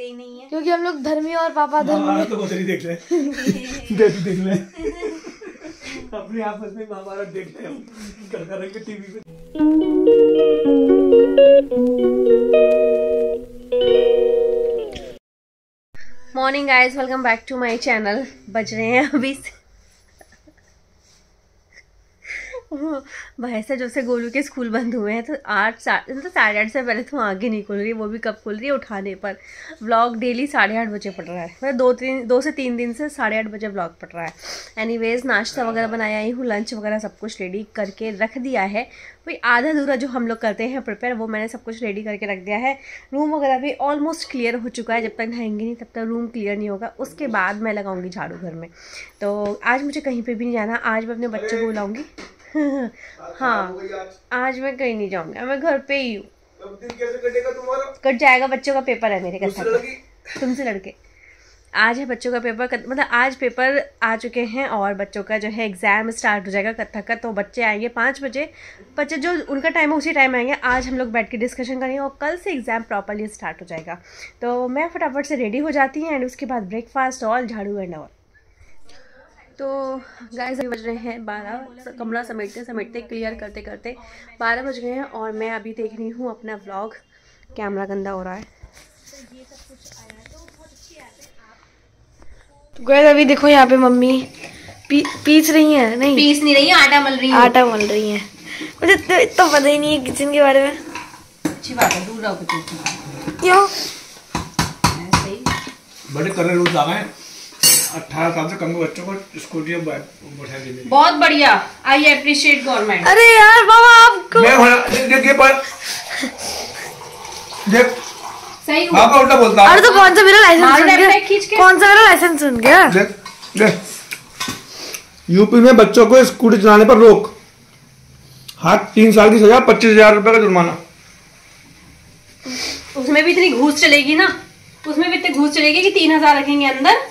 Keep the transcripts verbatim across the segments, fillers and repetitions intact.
देखते ही नहीं है क्योंकि हम लोग धर्मी और पापा धर्मी। तो बहुत देख ले देख देख ले अपने आपस में महाभारत देख ले कर कर के टीवी पे। Morning guys, welcome back to my channel. बज रहे हैं अभी भैंसा जब से गोलू के स्कूल बंद हुए हैं तो आठ साढ़े मतलब साढ़े आठ से पहले तो आगे नहीं खुल रही, वो भी कब खुल रही है उठाने पर। व्लॉग डेली साढ़े आठ बजे पड़ रहा है, मतलब दो तीन दो से तीन दिन से साढ़े आठ बजे व्लॉग पड़ रहा है। एनीवेज नाश्ता वगैरह बनाया ही हूँ, लंच वगैरह सब कुछ रेडी करके रख दिया है। वही आधा अधूरा जो हम लोग करते हैं प्रिपेयर, वो मैंने सब कुछ रेडी करके रख दिया है। रूम वगैरह भी ऑलमोस्ट क्लियर हो चुका है, जब तक नहाएंगे नहीं तब तक रूम क्लियर नहीं होगा। उसके बाद मैं लगाऊंगी झाड़ू घर में। तो आज मुझे कहीं पे भी नहीं जाना, आज मैं अपने बच्चे को बुलाऊंगी। हाँ, आज मैं कहीं नहीं जाऊंगी, मैं घर पे ही हूँ। कट जाएगा, बच्चों का पेपर है मेरे कथा का, तुमसे लड़के। आज है बच्चों का पेपर, मतलब आज पेपर आ चुके हैं और बच्चों का जो है एग्ज़ाम स्टार्ट हो जाएगा कथक का। तो बच्चे आएंगे पाँच बजे, बच्चे जो उनका टाइम है उसी टाइम आएंगे। आज हम लोग बैठ के डिस्कशन करेंगे और कल से एग्ज़ाम प्रॉपरली स्टार्ट हो जाएगा। तो मैं फटाफट से रेडी हो जाती हूँ एंड उसके बाद ब्रेकफास्ट और झाड़ू एंड और। तो गाइस अभी बज रहे हैं बारह, कमरा समेटते समेटते क्लियर करते करते बारह बज गए हैं और मैं अभी देख रही हूँ अपना व्लॉग। कैमरा गंदा हो रहा है। तो गाइस अभी देखो यहाँ पे मम्मी पी, पीस रही हैं, नहीं पीस नहीं रही है, आटा मल रही है। आटा मल रही हैं। मुझे तो इतना पता ही नहीं है किचन के बारे में। अच्छी बात है, दूर रहो किचन। क्यों? बड़े करे रोज आ गए, अठारह साल से कम के बच्चों को स्कूटी में बैठा देंगे। बहुत बढ़िया, आई अप्रिशिएट गवर्नमेंट। अरे यार बाबा आपको मैं देख ये पर देख सही हुआ। पापा उल्टा बोलता है। अरे तो कौन सा मेरा लाइसेंस सुन गया? खींच के कौन सा मेरा लाइसेंस सुन गया? देख देख यूपी में बच्चों को स्कूटी चलाने पर रोक, हाथ तीन साल की सजा, पच्चीस हजार रुपए का जुर्माना। उसमें भी इतनी घूस चलेगी ना, उसमें भी इतनी घूस चलेगी कि तीन हजार रखेंगे अंदर।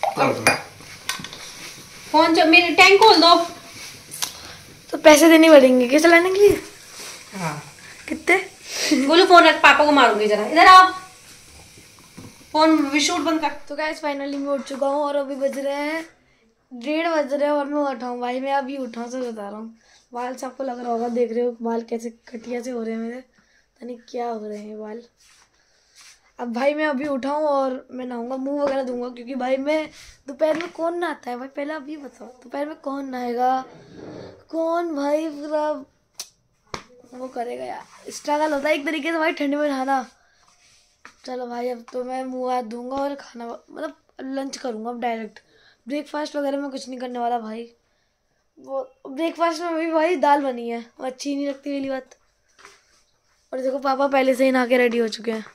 फोन जो मेरे टैंक खोल दो। तो पैसे देने पड़ेंगे क्या चलाने के लिए? हाँ। कितने? बोलो फोन रख, पापा को मारूंगी। जरा इधर आओ, फोन विशूट बंद कर। तो गाइस फाइनली मैं उठ चुका हूँ और अभी बज रहे हैं डेढ़ बज रहे हैं और मैं उठा हूँ। भाई मैं अभी उठा से बता रहा हूँ। बाल से आपको लग रहा होगा, देख रहे हो बाल कैसे कटिया से हो रहे हैं मेरे, पता नहीं क्या हो रहे हैं बाल। अब भाई मैं अभी उठाऊँ और मैं नहाऊंगा, मुंह वगैरह दूंगा, क्योंकि भाई मैं दोपहर में कौन नहाता है भाई? पहले अभी बताओ, दोपहर में कौन नहाएगा? कौन भाई पूरा वो करेगा यार, स्ट्रगल होता है एक तरीके से भाई ठंड में नहाना। चलो भाई अब तो मैं मुँह हाथ दूंगा और खाना मतलब लंच करूँगा अब डायरेक्ट। ब्रेकफास्ट वगैरह में कुछ नहीं करने वाला भाई। वो ब्रेकफास्ट में भी भाई दाल बनी है, वो अच्छी नहीं लगती पहली बात। और देखो पापा पहले से ही नहा के रेडी हो चुके हैं।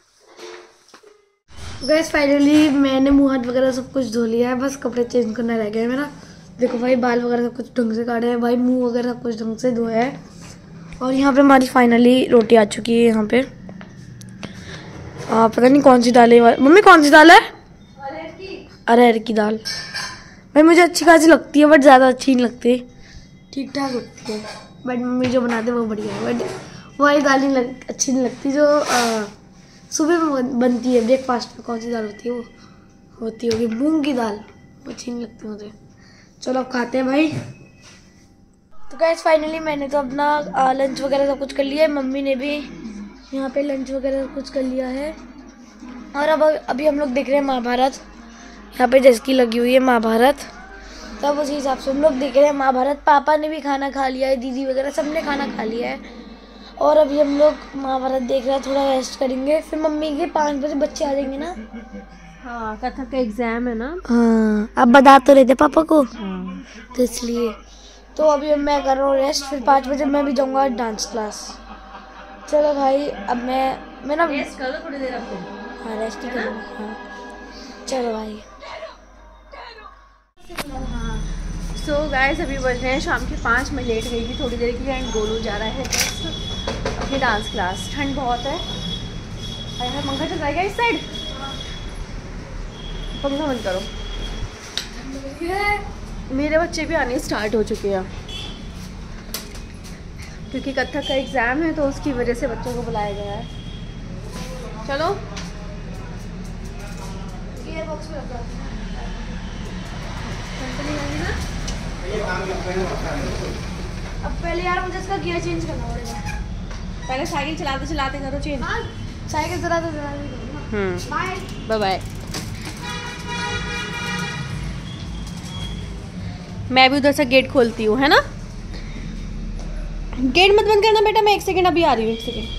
गैस फाइनली मैंने मुँह हाथ वगैरह सब कुछ धो लिया है, बस कपड़े चेंज करना रह गया है मेरा। देखो भाई बाल वगैरह सब कुछ ढंग से काटे हैं भाई, मुंह वगैरह सब कुछ ढंग से धोया है। और यहाँ पे हमारी फाइनली रोटी आ चुकी है। यहाँ पे आ, पता नहीं कौन सी दाल है मम्मी, कौन सी दाल है? अरहर की। अरहर की दाल भाई मुझे अच्छी खासी लगती है, बट ज़्यादा अच्छी नहीं लगती, ठीक ठाक लगती है। बट मम्मी जो बनाते हैं वो बढ़िया है, बट वो वाली दाल नहीं लग, अच्छी नहीं लगती जो आ, सुबह में बनती है ब्रेकफास्ट में। कौन सी दाल होती है वो? होती होगी मूंग की दाल, वो अच्छी नहीं लगती मुझे। चलो अब खाते हैं भाई। तो गाइस फाइनली मैंने तो अपना लंच वगैरह सब कुछ कर लिया है, मम्मी ने भी यहाँ पे लंच वगैरह सब कुछ कर लिया है। और अब अभी हम लोग देख रहे हैं महाभारत, यहाँ पे जिसकी लगी हुई है महाभारत, तब उसी हिसाब से हम लोग देख रहे हैं महाभारत। पापा ने भी खाना खा लिया है, दीदी वगैरह सब ने खाना खा लिया है और अभी हम लोग महाभारत देख रहे हैं, थोड़ा रेस्ट करेंगे, फिर मम्मी के पाँच बजे बच्चे आ जाएंगे ना। हाँ, कथक का एग्जाम है ना। हाँ अब बता तो रहे थे पापा को। हाँ। तो इसलिए तो अभी मैं कर रहा हूँ रेस्ट, फिर पाँच बजे मैं भी जाऊँगा डांस क्लास। चलो भाई अब मैं मैं ना रेस्ट कर लो थोड़ी देर आपको। हाँ रेस्ट ही करूँगा। हाँ चलो भाई। हाँ सो गाइस अभी बज रहे हैं शाम के पाँच। मैं लेट गई थी थोड़ी देर के लिए एंड गोलू जा रहा है अपनी डांस क्लास। ठंड बहुत है। अरे पंखा चल रहा है इस साइड, पंखा बंद करो। मेरे बच्चे भी आने स्टार्ट हो चुके हैं क्योंकि कथक का एग्ज़ाम है तो उसकी वजह से बच्चों को बुलाया गया है। चलो बॉक्स में रखा है। अब पहले यार मुझे इसका गियर चेंज करना पड़ेगा। पहले साइकिल चलाते चलाते करो चेंज। हाँ साइकिल चलाते चलाते करूँगा। हम्म बाय बाय बाय। मैं भी उधर से गेट खोलती हूँ, है ना। गेट मत बंद करना बेटा, मैं एक सेकंड अभी आ रही हूँ, एक सेकंड।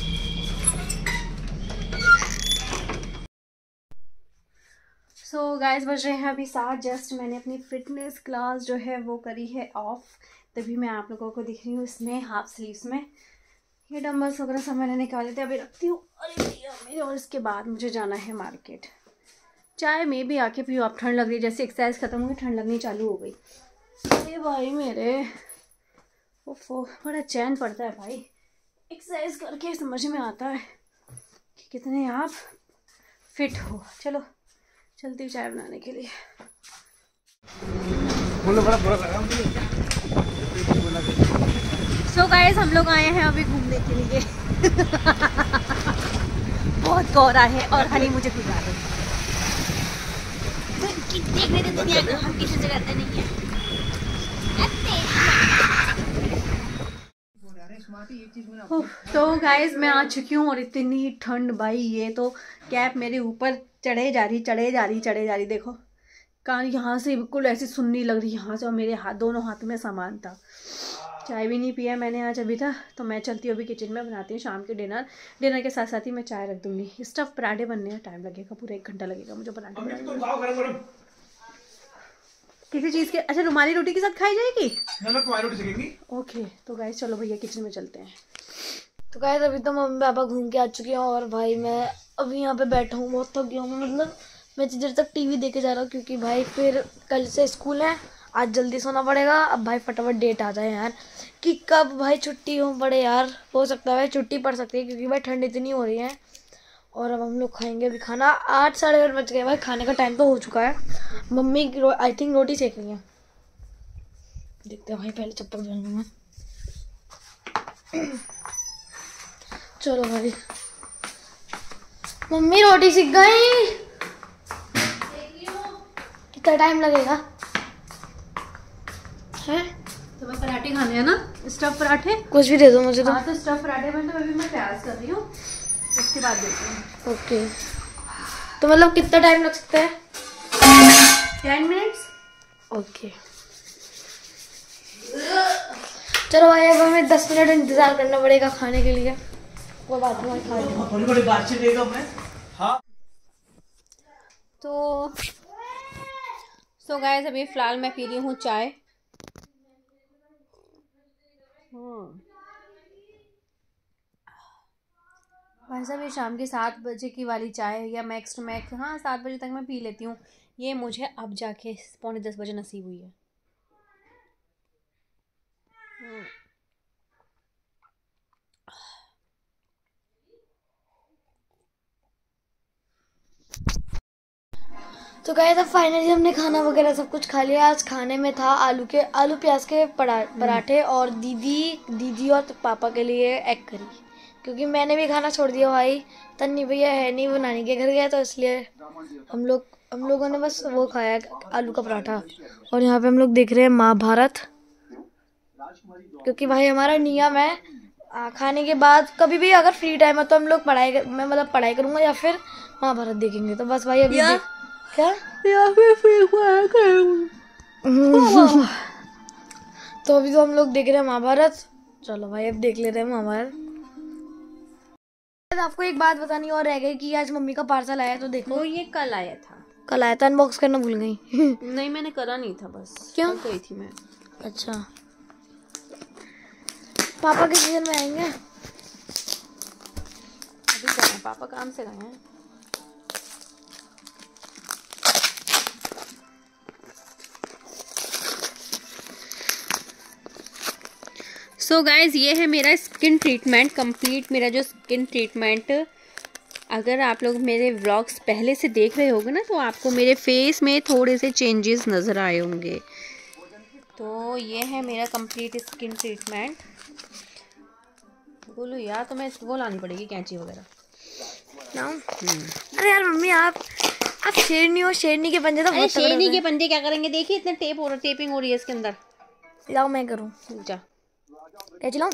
सो गाइस बज रहे हैं अभी सात। जस्ट मैंने अपनी फिटनेस क्लास जो है वो करी है ऑफ, तभी मैं आप लोगों को दिख रही हूँ इसमें हाफ स्लीव्स में। ये डम्बल्स वगैरह सब मैंने निकाले थे, अभी रखती हूँ। अरे भैया मेरे, और इसके बाद मुझे जाना है मार्केट। चाय में भी आके पीओ, आप ठंड लग रही है, जैसे एक्सरसाइज खत्म हुई ठंड लगनी चालू हो गई। अरे भाई मेरे ओफो, बड़ा चैन पड़ता है भाई, एक्सरसाइज करके समझ में आता है कि कितने आप फिट हो। चलो चलती हूँ चाय बनाने के लिए। सो गाइस हम लोग आए हैं अभी घूमने के लिए। बहुत गौरा है और हनी मुझे गुजार रही है। देखने दे दुनिया को, हम किसी से डरते नहीं है। तो गाइस मैं आ चुकी हूँ और इतनी ठंड भाई, ये तो कैप मेरे ऊपर चढ़े जा रही चढ़े जा रही चढ़े जा रही। देखो कान यहाँ से बिल्कुल ऐसी सुन्नी लग रही, यहाँ से, और मेरे हाथ दोनों हाथ में सामान था। चाय भी नहीं पिया मैंने आज अभी था, तो मैं चलती हूँ अभी किचन में, बनाती हूँ शाम के डिनर। डिनर के साथ साथ ही मैं चाय रख दूँगी। स्टफ पराठे बनने में टाइम लगेगा, पूरा एक घंटा लगेगा मुझे पराठे बनाने। किसी चीज़ के, अच्छा रुमाली रोटी के साथ खाई जाएगी ना? ना तुम्हारी रोटी सेकेंगी। ओके तो गाइस चलो भैया किचन में चलते हैं। तो गाइस अभी तो मम्मी पापा घूम के आ चुके हैं और भाई मैं अभी यहाँ पे बैठा हूँ, बहुत थक गया हूँ। मतलब मैं इतनी देर तक टीवी देखे जा रहा हूँ क्योंकि भाई फिर कल से स्कूल है, आज जल्दी सोना पड़ेगा। अब भाई फटाफट डेट आ जाए यार, कि कब भाई छुट्टी हो पड़े यार। हो सकता है भाई छुट्टी पड़ सकती है क्योंकि भाई ठंड इतनी हो रही है। और अब हम लोग खाएंगे अभी खाना। आठ साढ़े आठ बज गए भाई, खाने का टाइम तो हो चुका है। मम्मी आई थिंक रोटी सेक रही है, देखते हैं भाई। पहले चप्पल पहन लूँ मैं। चलो भाई, मम्मी रोटी सीख गई। कितना टाइम लगेगा? है तुम्हें पराठे खाने हैं ना, स्टफ पराठे? कुछ भी दे दो मुझे तो। हाँ तो स्टफ पराठे में तो अभी मैं प्याज कर रही हूँ, उसके बाद देती हूँ। ओके तो मतलब कितना टाइम लग सकता है? Ten minutes. ओके चलो भाई, अब हमें दस मिनट इंतजार करना पड़ेगा खाने के लिए। वो बात में खा लूँ। हाँ तो सो गाइस अभी फिलहाल मैं पी रही हूँ चाय। वैसे भी शाम के सात बजे की वाली चाय या मैक्स टू मैक्स हाँ सात बजे तक मैं पी लेती हूँ। ये मुझे अब जाके पौने दस बजे नसीब हुई है। तो गाइस अब फाइनली हमने खाना वगैरह सब कुछ खा लिया। आज खाने में था आलू के आलू प्याज के परा, पराठे और दीदी दीदी और पापा के लिए एग करी, क्योंकि मैंने भी खाना छोड़ दिया भाई। तन्नी भैया है नहीं, वो नानी के घर गया, तो इसलिए हम लोग हम लोगों ने बस वो खाया आलू का पराठा। और यहाँ पे हम लोग देख रहे हैं महाभारत, क्योंकि भाई हमारा नियम है आ, खाने के बाद कभी भी अगर फ्री टाइम है तो हम लोग पढ़ाई कर, मैं मतलब पढ़ाई करूँगा या फिर महाभारत देखेंगे। तो बस भाई अभी देख, क्या या फिर फ्री फायर करूँगा। तो अभी तो हम लोग देख रहे हैं महाभारत। चलो भाई अब देख ले रहे हैं महाभारत। आपको एक बात बतानी और रह गई कि आज मम्मी का पार्सल आया, तो देखो। वो ये कल आया था। कल आया था, अनबॉक्स करना भूल गई। नहीं मैंने करा नहीं था, बस क्यों गई थी मैं। अच्छा पापा के सीजन में आएंगे अभी क्या है, पापा काम से गए हैं। सो so गाइज ये है मेरा स्किन ट्रीटमेंट कंप्लीट। मेरा जो स्किन ट्रीटमेंट, अगर आप लोग मेरे व्लॉग्स पहले से देख रहे होंगे ना, तो आपको मेरे फेस में थोड़े से चेंजेस नज़र आए होंगे। तो ये है मेरा कंप्लीट स्किन ट्रीटमेंट। बोलो यार, तो मैं वो लानी पड़ेगी कैंची वगैरह। अरे यार मम्मी, आप आप शेरनी हो, शेरनी के पंजे तो बहुत तगड़े शेरनी होते के पंजे क्या करेंगे? देखिए इतने टेप हो रहा, टेपिंग हो रही है इसके अंदर। हैं। लाओ मैं करूँ, जा क्या चलाऊं?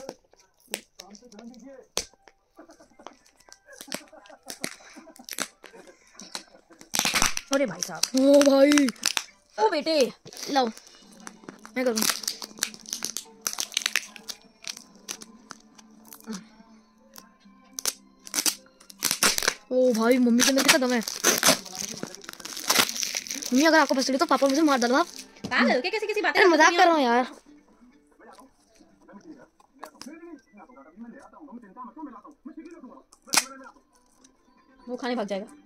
अरे भाई साहब, ओ भाई, ओ बेटे, लाओ मैं करूँ। ओ भाई, मम्मी के अंदर कितना दम है। मम्मी अगर आपको पसंद है तो पापा मुझे मार डालो आप। पागल क्या, कैसी कैसी बातें? अरे मजाक कर रहा हूँ यार। वो खाने भाग जाएगा।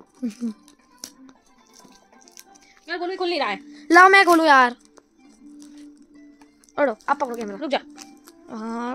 यार गोलू खुल नहीं रहा है। लाओ मैं खोलूं यार। ओढ़ो, आप पकड़ो कैमरा। रुक जा। हाँ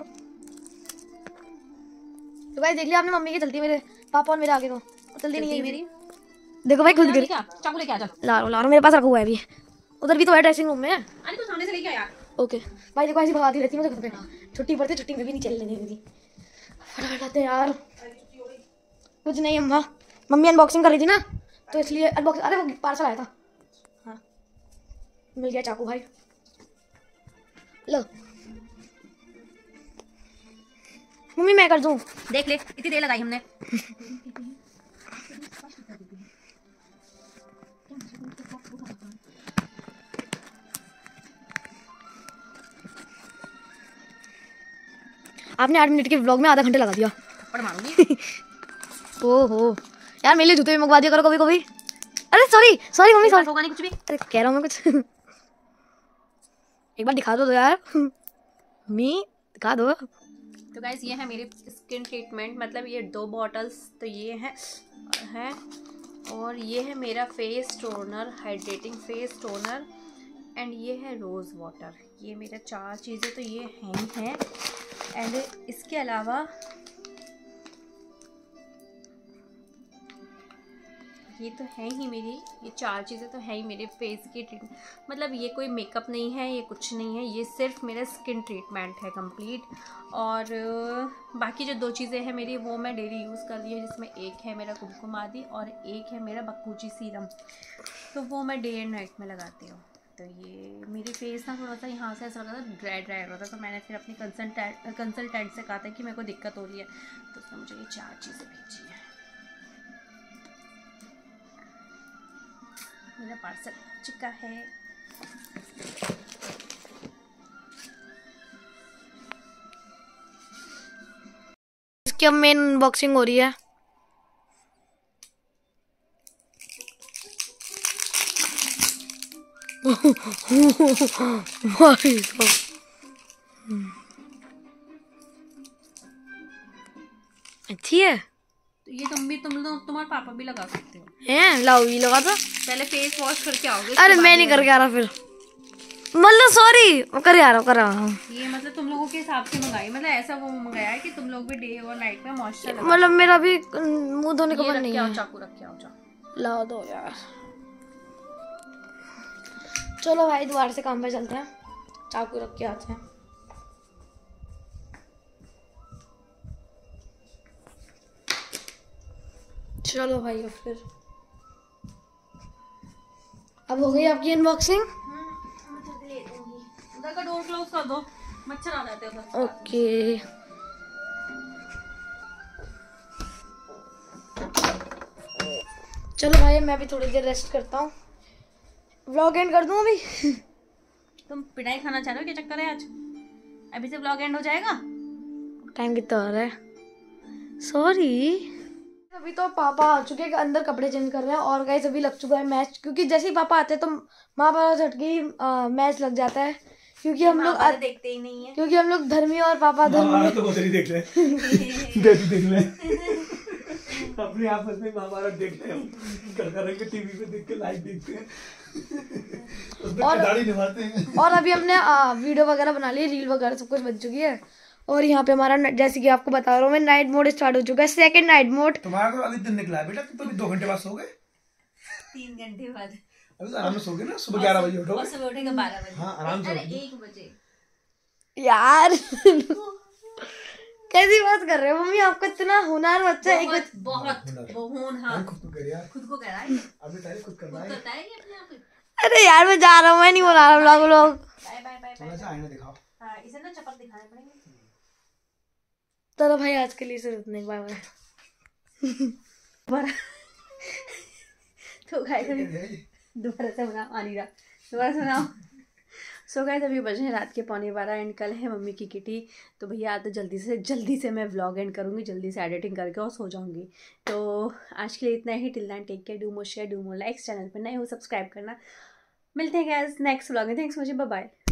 तो भाई देख लिया आपने, मम्मी की चलती है मेरे पापा और मेरे आगे को चलती नहीं है मेरी। देखो भाई खुद गिर। चाकू लेके आ जा। ला लो ला लो, मेरे पास रखा हुआ है अभी। उधर भी तो है ड्रेसिंग रूम में। अरे तू सामने से लेके आ यार। ओके भाई, देखो ऐसी भगाती रहती है मुझे घर पे। छुट्टी पड़ती, छुट्टी में भी नहीं चलने देती। फटाफट आते हैं यार। कुछ नहीं अम्मा, मम्मी अनबॉक्सिंग कर रही थी ना तो इसलिए अनबॉक्स। अरे वो पार्सल आया था। हाँ मिल गया चाकू भाई, लो मम्मी मैं कर दूं। देख ले इतनी देर लगाई हमने। आपने आठ मिनट के व्लॉग में आधा घंटा लगा दिया। थप्पड़ मारूंगी। ओहो यार, मेरे लिए जूते भी मंगवा दिया करो कभी कभी। अरे सॉरी सॉरी मम्मी, सॉरी। होगा नहीं कुछ भी। अरे कह रहा हूँ मैं कुछ। एक बार दिखा दो तो यार मम्मी, दिखा दो। तो गाइस ये है मेरी स्किन ट्रीटमेंट, मतलब ये दो बॉटल्स तो ये है है और ये है मेरा face toner, hydrating face toner, and ये है रोज़ वाटर। ये मेरा चार चीज़ें तो ये हैं ही हैं। एंड इसके अलावा ये तो है ही मेरी, ये चार चीज़ें तो है ही मेरे फेस की ट्रीटमेंट। मतलब ये कोई मेकअप नहीं है, ये कुछ नहीं है, ये सिर्फ मेरा स्किन ट्रीटमेंट है कंप्लीट। और बाकी जो दो चीज़ें हैं मेरी वो मैं डेली यूज़ कर रही हूँ, जिसमें एक है मेरा कुमकुम आदि और एक है मेरा बक्कूची सीरम। तो वो मैं डे एंड नाइट में लगाती हूँ। तो ये मेरे फेस ना थोड़ा सा यहाँ से ऐसा लगा था ड्राई ड्राई हो रहा था, तो मैंने फिर अपनी कंसल्टेंट कंसल्टेंट से कहा था कि मेरे को दिक्कत हो रही है, तो उसने मुझे ये चार चीज़ें भेजी है। मेरा पार्सल आ चुका है। इसकी अब मेन अनबॉक्सिंग हो रही है। अच्छी है। तो ये तुम भी, तुम लोग, तुम्हारे पापा भी लगा सकते हो। हैं लाओ ये लगा दो। पहले फेस वॉश करके आओगे। अरे मैं नहीं करके आ रहा फिर, मतलब सॉरी कर आ रहा हूँ कर रहा हूँ। ये मतलब तुम लोगों के हिसाब से मंगाई, मतलब ऐसा वो मंगाया है कि तुम लोग भी डे और नाइट में मॉइस्चर लगाओ। मतलब मेरा भी मुंह धोने का मन नहीं है। चाकू रख के आओ, जाओ लाओ दो यार। चलो भाई दोबारा से काम पे चलते हैं, चाकू रख के आते हैं। चलो भाई अब फिर अब हो गई आपकी अनबॉक्सिंग। उधर का डोर क्लोज कर दो, मच्छर आ जाते हैं उधर। ओके चलो भाई मैं भी थोड़ी देर रेस्ट करता हूँ, व्लॉग एंड कर दूँ अभी। तुम पिटाई खाना चाह रहे हो, क्या चक्कर है आज? अभी से व्लॉग एंड हो जाएगा। टाइम कितना हो रहा है? सॉरी। अभी तो पापा आ चुके हैं, अंदर कपड़े चेंज कर रहे हैं और गाइस अभी लग चुका है मैच, क्योंकि जैसे ही पापा आते हैं तो माँ बाप झटके मैच लग जाता है, क्योंकि हम लोग देखते ही नहीं है, क्योंकि हम लोग धर्मी और पापा धर्मी। तो बहुत देख ले देख देख ले अपने आपस में महाभारत देख ले, कर कर के टीवी पे देख के लाइव देखते हैं, उसमें किरदारी निभाते हैं। और अभी हमने वीडियो वगैरह बना ली, रील वगैरह सब कुछ बन चुकी है। और यहाँ पे हमारा जैसे कि आपको बता रहा हूँ मैं, नाइट मोड स्टार्ट हो चुका है, सेकंड नाइट मोड। तुम्हारा तो अभी दिन निकला है बेटा, तुम तो अभी दो घंटे बाद सो गए। तीन घंटे बाद अभी तो आराम से सो गए ना, सुबह ग्यारह बजे उठोगे। सुबह उठेगा बारह बजे। हाँ आराम से। अरे एक बजे यार कैसी बात कर रहे हो मम्मी, आपका इतना हुनर बच्चा एक बहुत बहुत बहुत हाँ खुद को कर यार, खुद को कह रहा है, अभी तारीफ खुद करना है। करता है कि अपने आप ही। अरे यार मैं जा रहा हूँ, मैं नहीं बना रहा vlog vlog. Bye bye bye थोड़ा सा आईना दिखाओ। हाँ इसे ना चप्पल दिखाने पड़ेंगे। चलो भाई आज के लिए सिर्फ नहीं, बाय बाय। दोबारा तो गाइस अभी दोबारा से बनाओ, आ नहीं रहा, दोबारा से बनाओ। सो गाइस अभी बजे हैं रात के पौने बारह एंड कल है मम्मी की किटी, तो भैया तो जल्दी से जल्दी से मैं व्लॉग एंड करूँगी, जल्दी से एडिटिंग करके और सो जाऊँगी। तो आज के लिए इतना ही। Till then take care, do more share, do more like, channel पर नए हो सब्सक्राइब करना। मिलते हैं गाइस नेक्स्ट व्लॉग में। Thanks for watching, bye bye.